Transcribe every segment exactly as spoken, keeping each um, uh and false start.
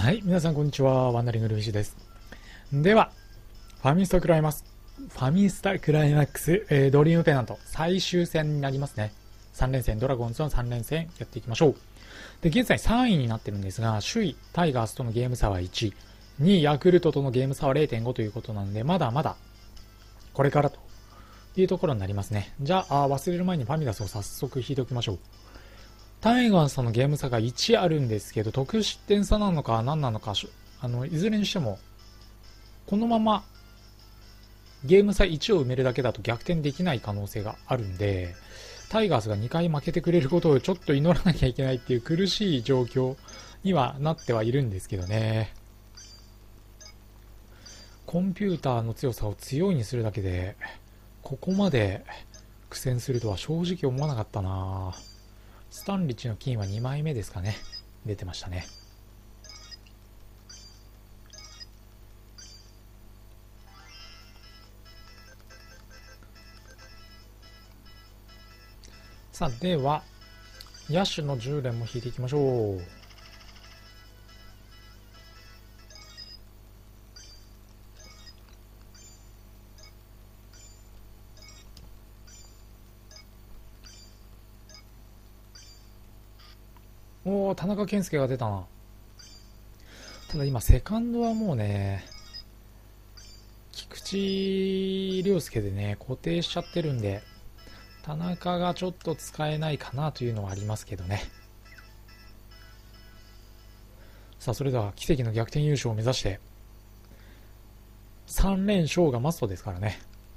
はい、皆さんこんにちは。ワンダリングルフィッシュです。では、ファミスタクライマックス、ファミスタクライマックス、えー、ドリームペナント最終戦になりますね。さん連戦、ドラゴンズのさん連戦やっていきましょう。で、現在さんいになってるんですが、首位タイガースとのゲーム差はいち、にいヤクルトとのゲーム差は れいてんご ということなので、まだまだこれからというところになりますね。じゃあ、あ忘れる前にファミラスを早速引いておきましょう。タイガースとのゲーム差がいちあるんですけど、得失点差なのか何なのか、あのいずれにしてもこのままゲーム差いちを埋めるだけだと逆転できない可能性があるんで、タイガースがにかい負けてくれることをちょっと祈らなきゃいけないっていう苦しい状況にはなってはいるんですけどね。コンピューターの強さを強いにするだけでここまで苦戦するとは正直思わなかったな。スタンリッチの金はにまいめですかね、出てましたね。さあ、では野手のじゅう連も引いていきましょう。おお、田中健介が出たな。ただ今セカンドはもうね、菊池涼介でね固定しちゃってるんで、田中がちょっと使えないかなというのはありますけどね。さあ、それでは奇跡の逆転優勝を目指してさん連勝がマストですからね。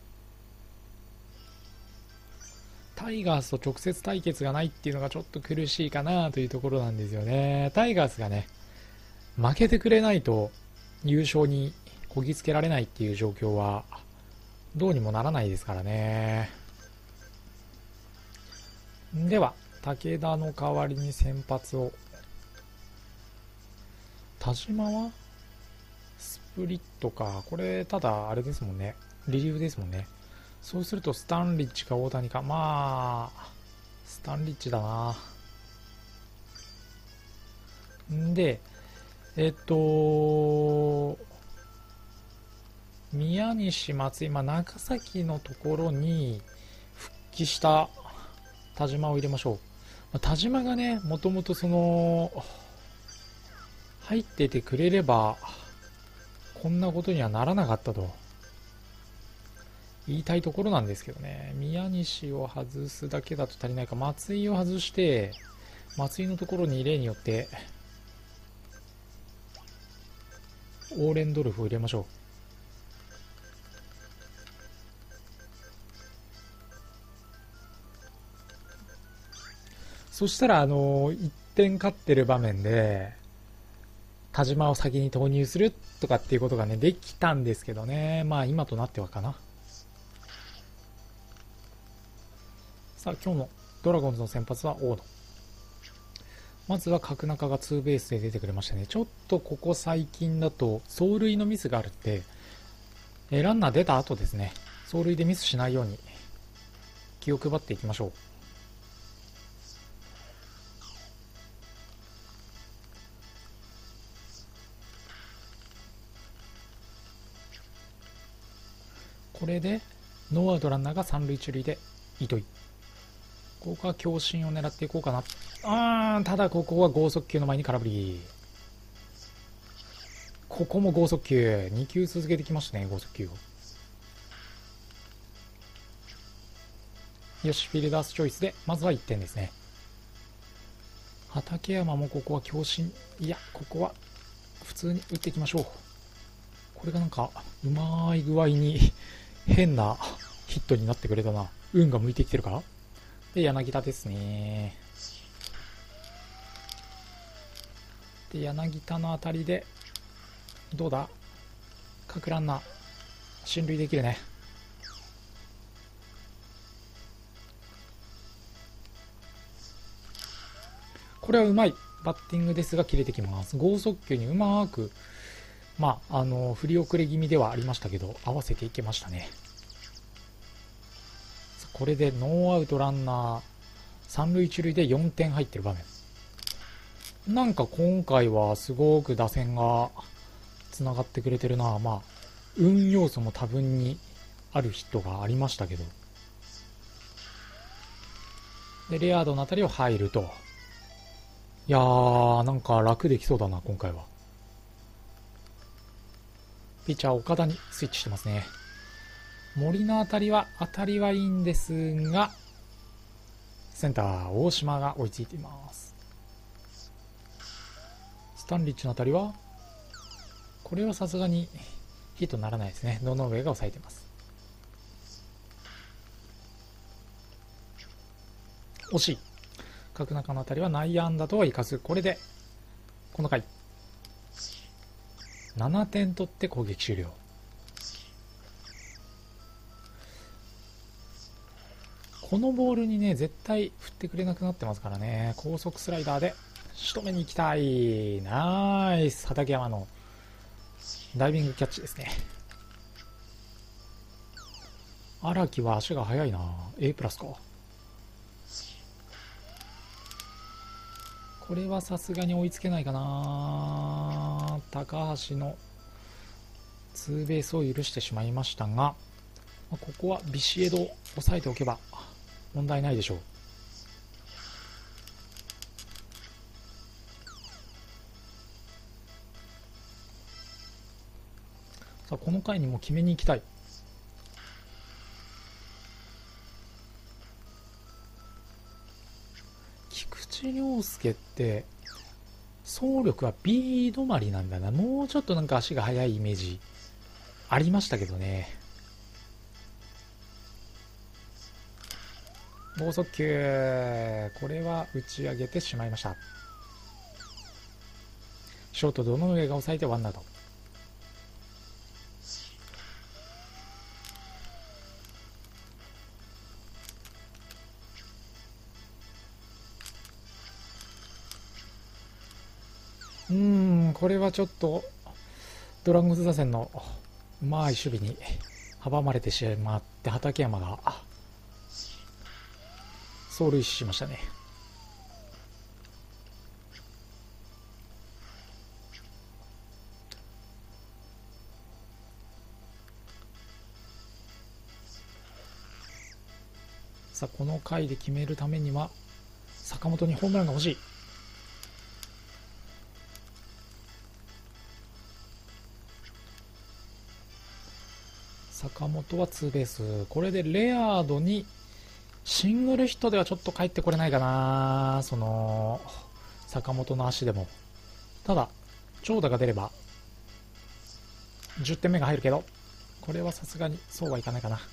タイガースと直接対決がないっていうのがちょっと苦しいかなというところなんですよね。タイガースがね負けてくれないと優勝にこぎつけられないっていう状況はどうにもならないですからね。では武田の代わりに先発を、田島はスプリットか、これただあれですもんね、リリーフですもんね。そうするとスタンリッチか大谷か、まあスタンリッチだな。んでえっと宮西、松井、まあ、長崎のところに復帰した田島を入れましょう。まあ、田島がねもともとその入っててくれればこんなことにはならなかったと言いたいところなんですけどね。宮西を外すだけだと足りないか、松井を外して松井のところに例によってオーレンドルフを入れましょう。そしたらあのいってん勝ってる場面で田島を先に投入するとかっていうことがねできたんですけどね。まあ今となってはかな。さあ、今日のドラゴンズの先発は大野。まずは角中がツーベースで出てくれましたね。ちょっとここ最近だと走塁のミスがあるって、えランナー出た後ですね、走塁でミスしないように気を配っていきましょう。これでノーアウトランナーが三塁一塁で糸井、ここは強振を狙っていこうかな。あーただここは剛速球の前に空振り。ここも剛速球に球続けてきましたね。剛速球をよし、フィルダースチョイスでまずはいってんですね。畠山もここは強振、いやここは普通に打っていきましょう。これがなんかうまい具合に変なヒットになってくれたな。運が向いてきてるか。で柳田ですね。で柳田のあたりでどうだ、各ランナー進塁できるね。これはうまいバッティングですが切れてきます。剛速球にうまく、まああの振り遅れ気味ではありましたけど合わせていけましたね。これでノーアウトランナー三塁一塁でよんてん入ってる場面。 なんか今回はすごく打線がつながってくれてるな。まあ運要素も多分にあるヒットがありましたけど、でレアードのあたりを入ると、いやーなんか楽できそうだな今回は。ピッチャー岡田にスイッチしてますね。森のあたりは当たりはいいんですが、センター大島が追いついています。スタンリッチのあたりはこれはさすがにヒットにならないですね。堂上が抑えています。惜しい。角中のあたりは内野安打とは生かす。これでこの回ななてん取って攻撃終了。このボールにね絶対振ってくれなくなってますからね。高速スライダーで仕留めに行きたい。ナイス。畠山のダイビングキャッチですね。荒木は足が速いな。 A プラスか。これはさすがに追いつけないかな。高橋のツーベースを許してしまいましたが、ここはビシエドを抑えておけば問題ないでしょう。さあこの回にも決めに行きたい。菊池涼介って走力は B 止まりなんだな。もうちょっとなんか足が速いイメージありましたけどね。剛速球、これは打ち上げてしまいました。ショート堂上が抑えてワンアウト。うーんこれはちょっとドラゴンズ打線のうまい守備に阻まれてしまって、畠山が走塁しましたね。さあこの回で決めるためには坂本にホームランが欲しい。坂本はツーベース。これでレアードにシングルヒットではちょっと帰ってこれないかな。その坂本の足でも。ただ長打が出ればじゅってんめが入るけど、これはさすがにそうはいかないかな。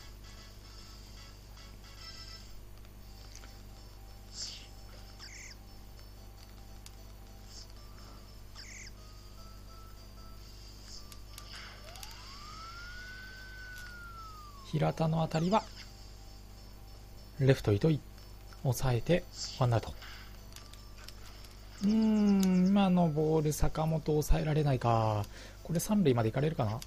平田のあたりはレフト糸井抑えてワンアウト。うーん今のボール坂本抑えられないか。これ三塁まで行かれるかな。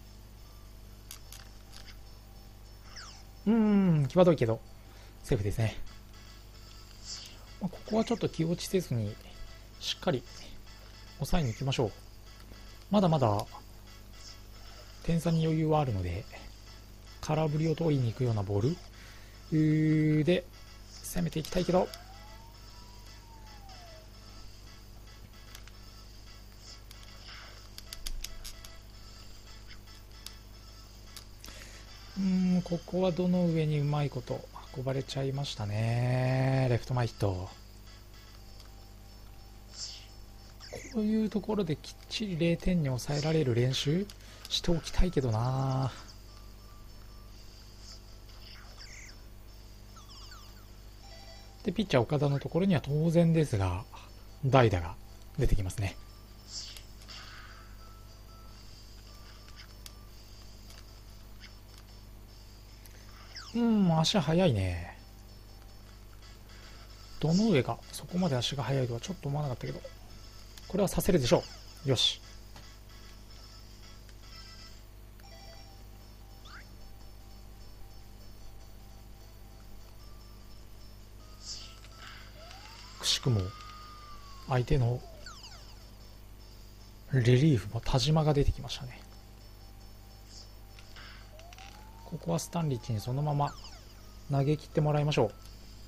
うーん際どいけどセーフですね。ここはちょっと気落ちせずにしっかり抑えに行きましょう。まだまだ点差に余裕はあるので、空振りを取りに行くようなボールで攻めていきたいけど、うーんここはどの上にうまいこと運ばれちゃいましたね。レフト前ヒット。こういうところできっちりれいてんに抑えられる練習しておきたいけどな。でピッチャー岡田のところには当然ですが代打が出てきますね。うん足速いね。どの上がそこまで足が速いとはちょっと思わなかったけど、これはさせるでしょう。よし。くしくも相手のリリーフも田島が出てきましたね。ここはスタンリッチにそのまま投げ切ってもらいましょう。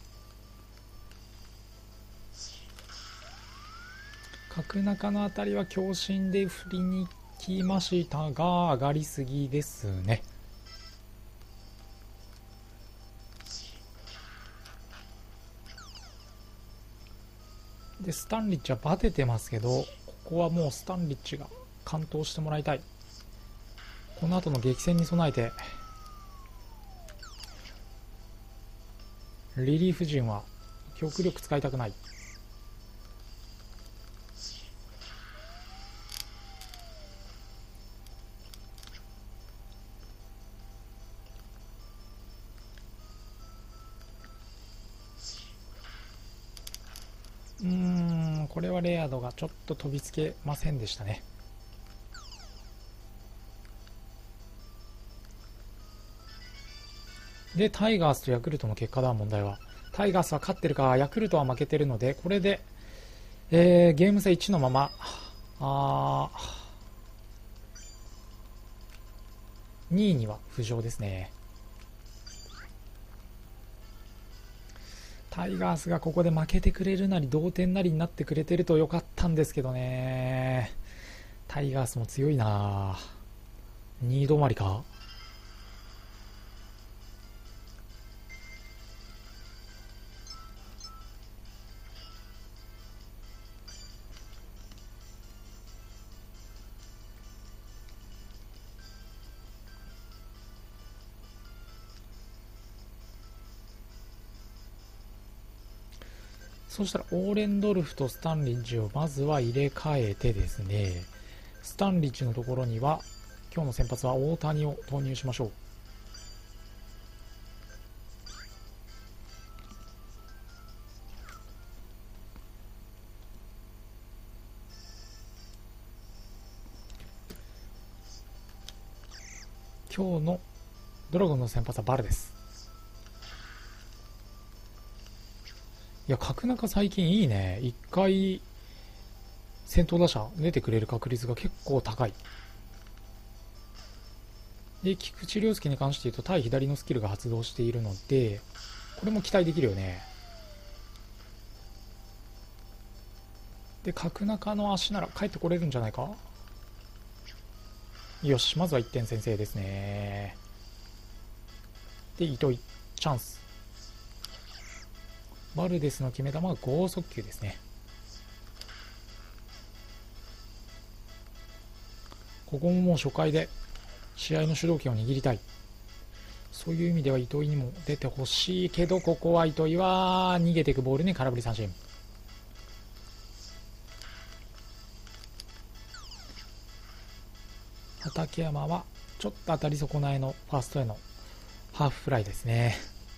角中のあたりは強振で振りに来ましたが、上がりすぎですね。でスタンリッチはバテてますけど、ここはもうスタンリッチが完投してもらいたい。この後の激戦に備えてリリーフ陣は極力使いたくない。うーん、これはレア度がちょっと飛びつけませんでしたね。でタイガースとヤクルトの結果だ。問題はタイガースは勝ってるかヤクルトは負けてるので、これで、えー、ゲーム差いちのままあにいには浮上ですね。タイガースがここで負けてくれるなり同点なりになってくれてるとよかったんですけどね。タイガースも強いな。にい止まりか。そしたらオーレンドルフとスタンリッチをまずは入れ替えてですね、スタンリッチのところには今日の先発は大谷を投入しましょう。今日のドラゴンの先発はバルです。いや角中最近いいね。いっかい先頭打者出てくれる確率が結構高い。で菊池涼介に関して言うと対左のスキルが発動しているので、これも期待できるよね。で角中の足なら帰ってこれるんじゃないか。よし、まずはいってん先制ですね。で糸井チャンス。バルデスの決め球は剛速球ですね。ここももう初回で試合の主導権を握りたい。そういう意味では糸井にも出てほしいけど、ここは糸井は逃げていくボールに空振り三振。畠山はちょっと当たり損ないのファーストへのハーフフライですね。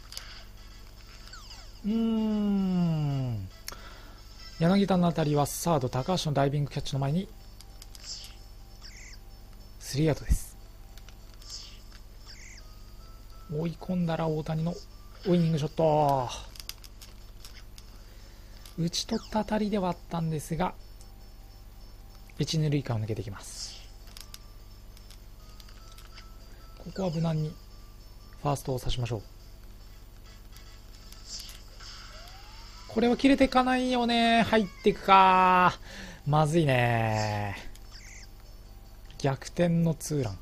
うーん、柳田の当たりはサード高橋のダイビングキャッチの前にスリーアウトです。追い込んだら大谷のウイニングショット、打ち取った当たりではあったんですが一二塁間を抜けてきます。ここは無難にファーストを刺しましょう。これは切れていかないよね。入っていくか。まずいね。逆転のツーラン。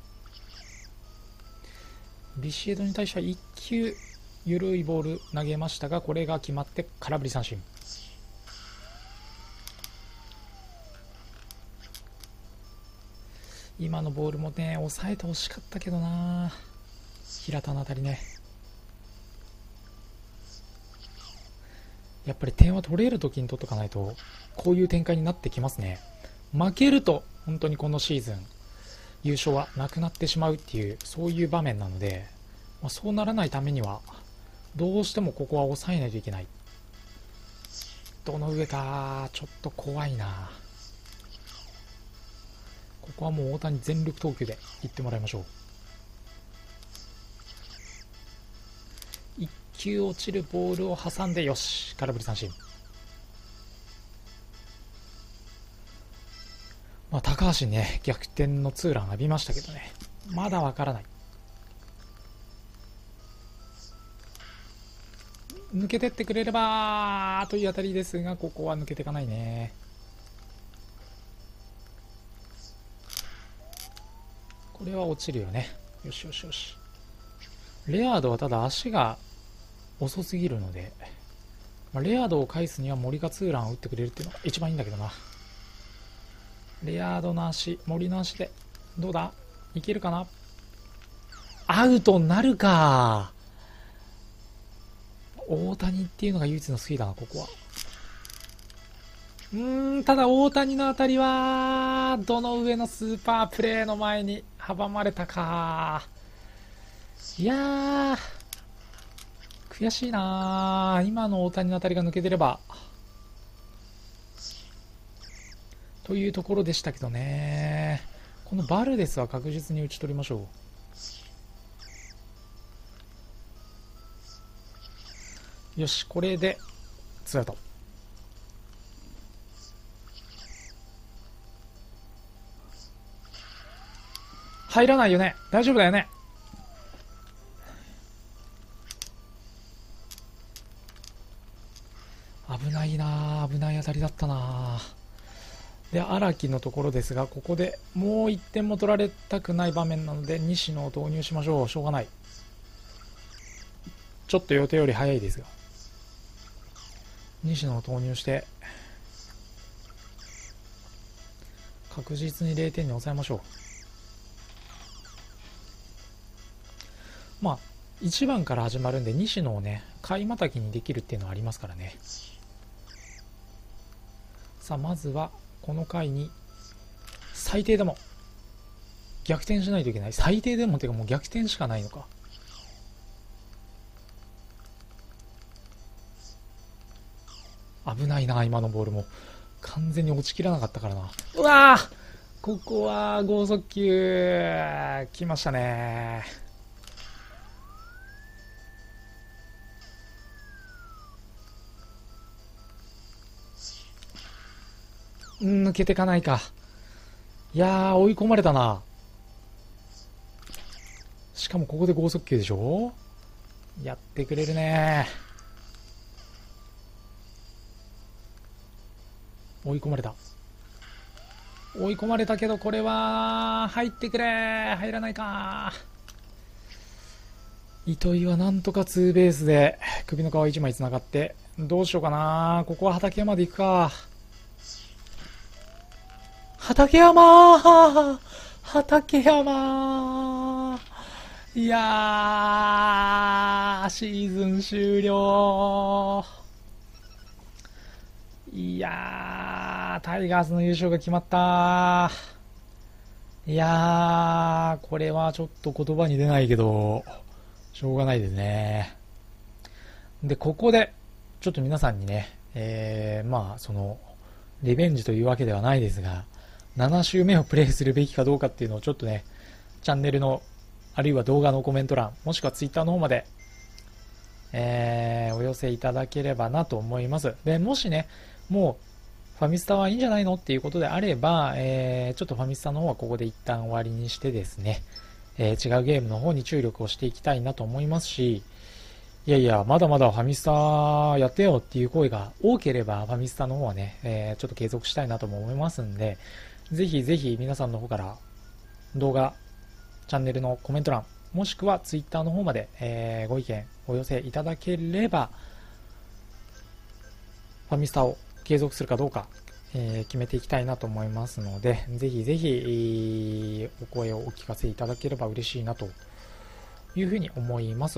ビシエドに対してはいっ球緩いボール投げましたが、これが決まって空振り三振。今のボールもね抑えてほしかったけどな。平田の当たりね。やっぱり点は取れる時に取っとかないとこういう展開になってきますね。負けると本当にこのシーズン優勝はなくなってしまうっていう、そういう場面なので、まあ、そうならないためにはどうしてもここは抑えないといけない。どの上かちょっと怖いな。ここはもう大谷全力投球でいってもらいましょう。いっ球落ちるボールを挟んで、よし、空振り三振。 まあ、高橋にね、逆転のツーラン浴びましたけどね。まだわからない。抜けてってくれればというあたりですが、ここは抜けていかないね。これは落ちるよね。よしよしよし。レアードはただ足が遅すぎるので、まあ、レアードを返すには森がツーランを打ってくれるっていうのが一番いいんだけどな。レアードの足、森の足で、どうだいけるかな。アウトになるか。大谷っていうのが唯一の救いだな、ここは。うーん、ただ大谷の当たりは、どの上のスーパープレーの前に阻まれたか。いやー、悔しいなー。今の大谷の当たりが抜けてれば。というところでしたけどね。このバルデスは確実に打ち取りましょう。よし、これでツーアウト。入らないよね。大丈夫だよね。危ないな、危ない当たりだったな。で、荒木のところですが、ここでもういってんも取られたくない場面なので西野を投入しましょう。しょうがない。ちょっと予定より早いですが、西野を投入して確実にれいてんに抑えましょう。まあいちばんから始まるんで、西野をね買いまたぎにできるっていうのはありますからね。さあまずはこの回に最低でも逆転しないといけない。最低でもっていうかもう逆転しかないのか。危ないな、今のボールも完全に落ちきらなかったからな。うわー、ここは剛速球来ましたね。抜けてかないか。いやー、追い込まれたな。しかもここで剛速球でしょ。やってくれるね。追い込まれた。追い込まれたけど、これは入ってくれ。入らないか。糸井はなんとかツーベースで首の皮一枚つながって、どうしようかな。ここは畠山で行くか。畠山畠山いやー、シーズン終了。いやー、タイガースの優勝が決まった。いやー、これはちょっと言葉に出ないけど、しょうがないですね。で、ここで、ちょっと皆さんにね、えー、まあ、その、リベンジというわけではないですが、なな周目をプレイするべきかどうかっていうのをちょっとね、チャンネルの、あるいは動画のコメント欄、もしくはツイッターの方まで、えー、お寄せいただければなと思います。で、もしね、もう、ファミスタはいいんじゃないのっていうことであれば、えー、ちょっとファミスタの方はここで一旦終わりにしてですね、えー、違うゲームの方に注力をしていきたいなと思いますし、いやいや、まだまだファミスタやってよっていう声が多ければ、ファミスタの方はね、えー、ちょっと継続したいなとも思いますんで、ぜひぜひ皆さんの方から動画、チャンネルのコメント欄、もしくはツイッターの方まで、えー、ご意見お寄せいただければ、ファミスタを継続するかどうか、えー、決めていきたいなと思いますので、ぜひぜひお声をお聞かせいただければ嬉しいなというふうに思います。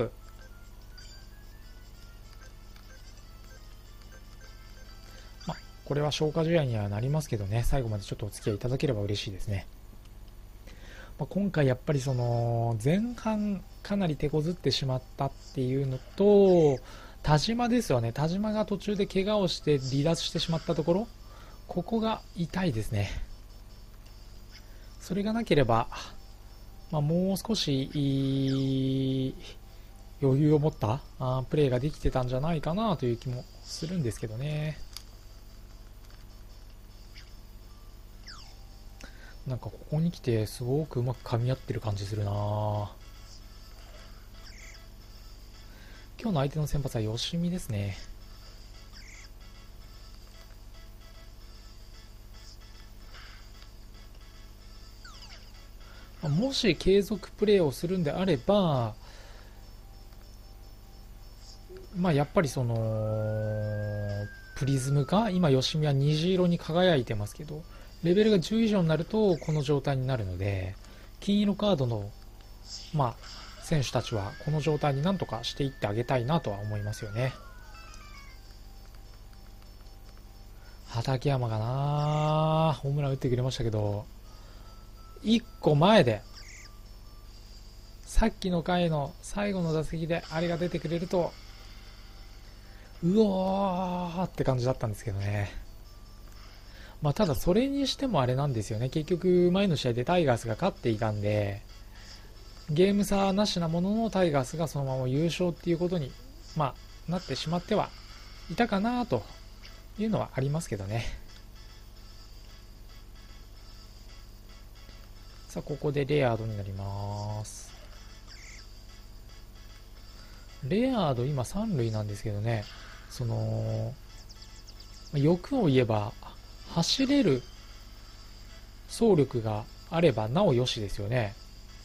まあ、これは消化試合にはなりますけどね、最後までちょっとお付き合いいただければ嬉しいですね。まあ、今回やっぱりその前半かなり手こずってしまったっていうのと、田島ですよね。田島が途中で怪我をして離脱してしまったところ、ここが痛いですね。それがなければ、まあ、もう少しいい余裕を持ったあプレーができてたんじゃないかなという気もするんですけどね。 なんかここに来てすごくうまく噛み合ってる感じするな。今日の相手の先発は吉見ですね。もし継続プレーをするんであれば、まあやっぱりそのプリズムか、今吉見は虹色に輝いてますけど、レベルがじゅう以上になるとこの状態になるので、金色カードのまあ選手たちはこの状態になんとかしていってあげたいなとは思いますよね。畠山がなホームラン打ってくれましたけど、いっこまえでさっきの回の最後の打席であれが出てくれるとうおーって感じだったんですけどね。まあただそれにしてもあれなんですよね。結局前の試合でタイガースが勝っていたんで、ゲーム差なしなもののタイガースがそのまま優勝っていうことに、まあ、なってしまってはいたかなというのはありますけどね。さあここでレアードになります。レアード今さん塁なんですけどね、その欲を言えば走れる走力があればなおよしですよね。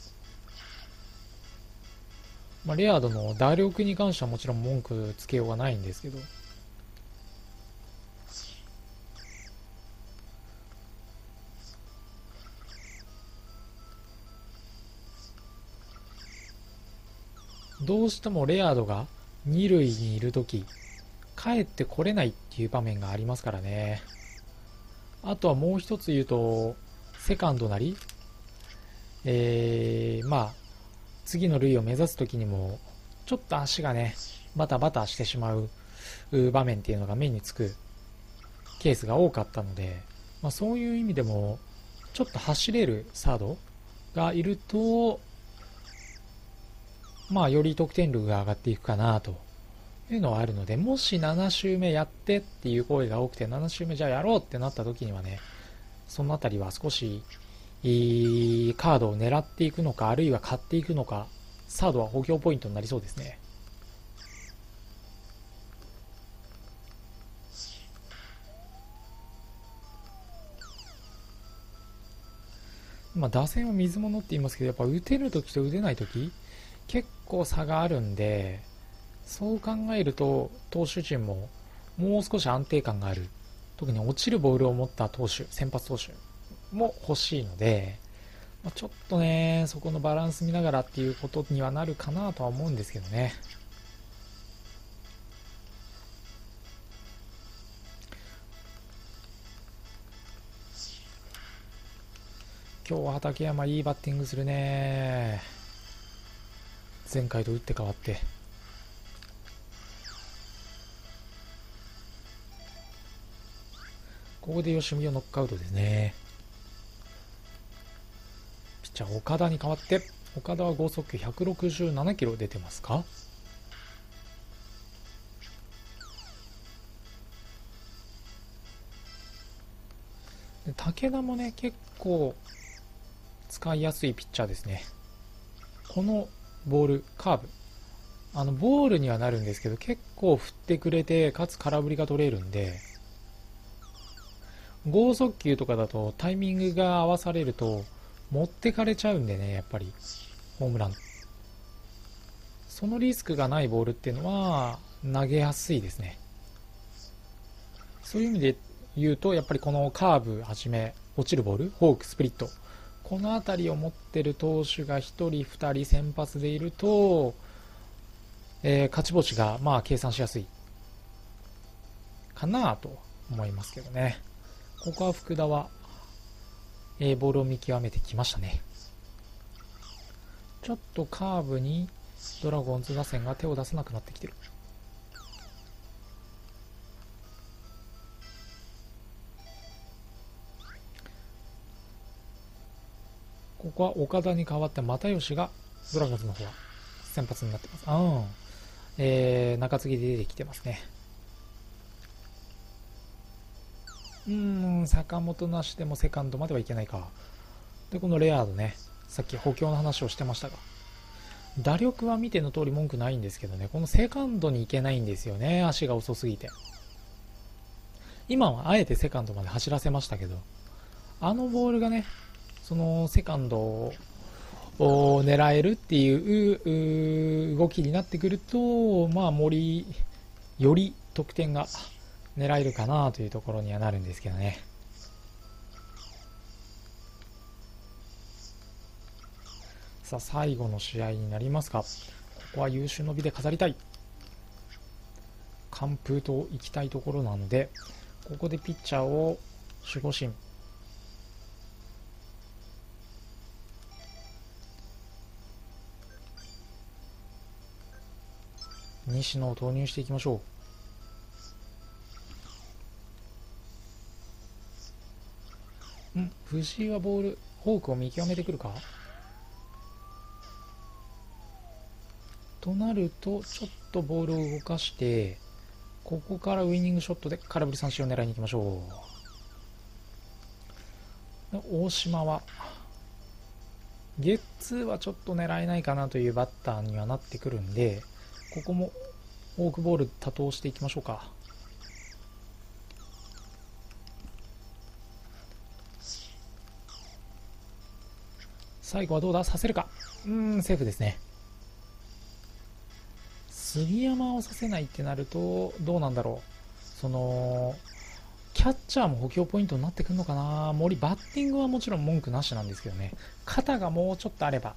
まあ、レアードの打力に関してはもちろん文句つけようがないんですけど、どうしてもレアードがに塁にいるとき帰ってこれないっていう場面がありますからね。あとはもう一つ言うと、セカンドなり、えー、まあ次の塁を目指すときにもちょっと足がねバタバタしてしまう場面っていうのが目につくケースが多かったので、まあ、そういう意味でもちょっと走れるサードがいると、まあより得点力が上がっていくかなというのはあるので、もしなな周目やってっていう声が多くてなな周目じゃあやろうってなった時にはね、そのあたりは少しいいカードを狙っていくのか、あるいは買っていくのか、サードは補強ポイントになりそうですね。まあ打線は水物って言いますけど、やっぱ打てるときと打てないとき結構差があるんで、そう考えると投手陣ももう少し安定感がある、特に落ちるボールを持った投手、先発投手も欲しいので、まあ、ちょっとねそこのバランス見ながらっていうことにはなるかなとは思うんですけどね。今日は畠山いいバッティングするね。前回と打って変わって。ここで吉見をノックアウトですね。ピッチャー岡田に代わって、岡田は剛速球ひゃくろくじゅうななキロ出てますか。で武田もね結構使いやすいピッチャーですね。このボールカーブ、あのボールにはなるんですけど結構振ってくれて、かつ空振りが取れるんで、剛速球とかだとタイミングが合わされると持ってかれちゃうんでね、やっぱりホームラン、そのリスクがないボールっていうのは投げやすいですね。そういう意味で言うと、やっぱりこのカーブはじめ落ちるボール、フォーク、スプリット、この辺りを持ってる投手がひとりふたり先発でいると、えー、勝ち星がまあ計算しやすいかなと思いますけどね。ここは福田は、えー、ボールを見極めてきましたね。ちょっとカーブにドラゴンズ打線が手を出せなくなってきてる。ここは岡田に代わって又吉がドラゴンズの方は先発になってます。うん、えー、中継ぎで出てきてますね。うーん、坂本なしでもセカンドまではいけないか。 で、このレアードね、さっき補強の話をしてましたが、打力は見ての通り文句ないんですけどね、このセカンドに行けないんですよね、足が遅すぎて。今はあえてセカンドまで走らせましたけど、あのボールがね、そのセカンドを狙えるっていう動きになってくると、まあ森より得点が狙えるかなというところにはなるんですけどね。さあ最後の試合になりますが、ここは優秀の美で飾りたい、完封といきたいところなので、ここでピッチャーを守護神西野を投入していきましょう。ん藤井はボールフォークを見極めてくるかとなると、ちょっとボールを動かして、ここからウイニングショットで空振り三振を狙いに行きましょう。大島はゲッツーはちょっと狙えないかなというバッターにはなってくるんで、ここもフォークボール多投していきましょうか。最後はどうだ、させるか。うーんセーフですね。杉山をさせないってなるとどうなんだろう。そのキャッチャーも補強ポイントになってくるのかな。森バッティングはもちろん文句なしなんですけどね、肩がもうちょっとあれば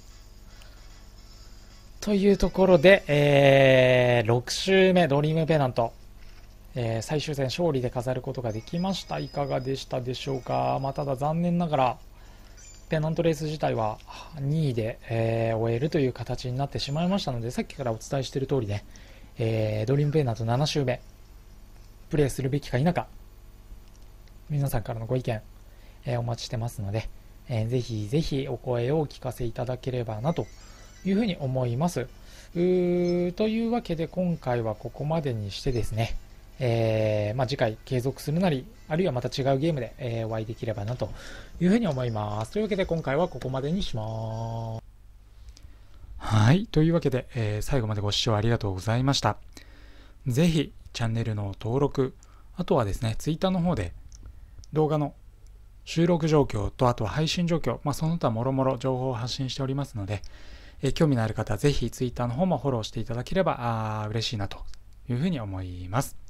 というところで、えー、ろく周目ドリームペナント、えー、最終戦勝利で飾ることができました。いかがでしたでしょうか。まあ、ただ残念ながらペナントレース自体はにいで、えー、終えるという形になってしまいましたので、さっきからお伝えしている通りね、えー、ドリームペナントなな周目プレイするべきか否か、皆さんからのご意見、えー、お待ちしてますので、えー、ぜひぜひお声をお聞かせいただければなというふうに思います。うーというわけで今回はここまでにしてですね、えーまあ、次回継続するなり、あるいはまた違うゲームで、えー、お会いできればなというふうに思います。というわけで今回はここまでにします。はい、というわけで、えー、最後までご視聴ありがとうございました。ぜひチャンネルの登録、あとはですね、Twitter の方で動画の収録状況と、あとは配信状況、まあ、その他もろもろ情報を発信しておりますので、えー、興味のある方はぜひ Twitter の方もフォローしていただければあ嬉しいなというふうに思います。